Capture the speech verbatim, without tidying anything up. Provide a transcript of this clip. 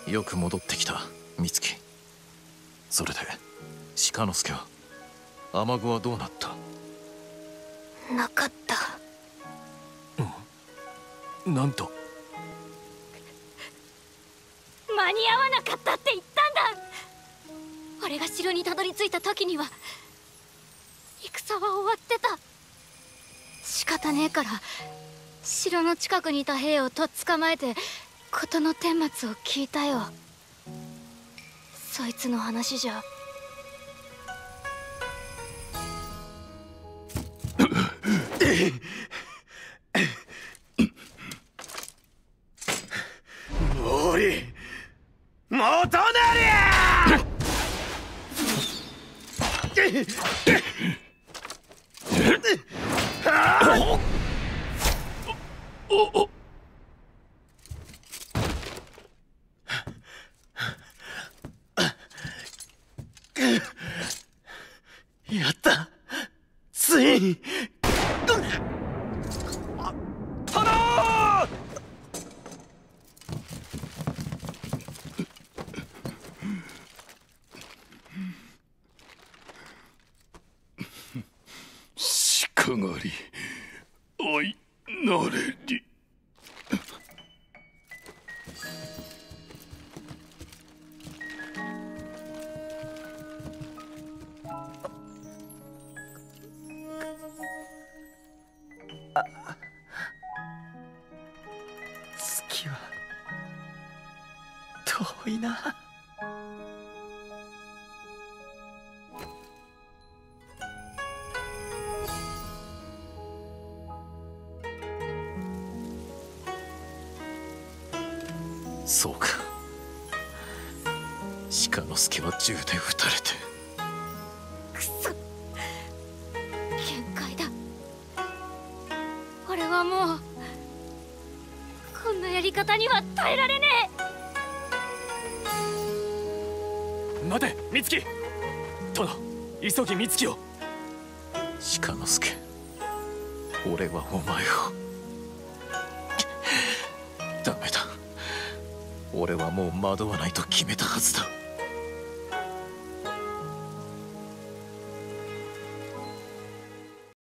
よく戻ってきた美月。それで鹿之助は、雨具はどうなった？ なかった。 うん、なんと？ 間に合わなかったって言ったんだ。俺が城にたどり着いた時には戦は終わってた。仕方ねえから城の近くにいた兵をとっ捕まえて事の顛末を聞いたよ。そいつの話じゃ毛利元就！ おおやった、ついに。 鹿狩り相なれり。 月は遠いな。 そうか、鹿之助は銃で撃たれて。 くそ、限界だ。俺はもうこんなやり方には耐えられねえ。待て美月。殿、急ぎ美月を。 鹿之助、俺はお前を。ダメだ、俺はもう惑わないと決めたはずだ。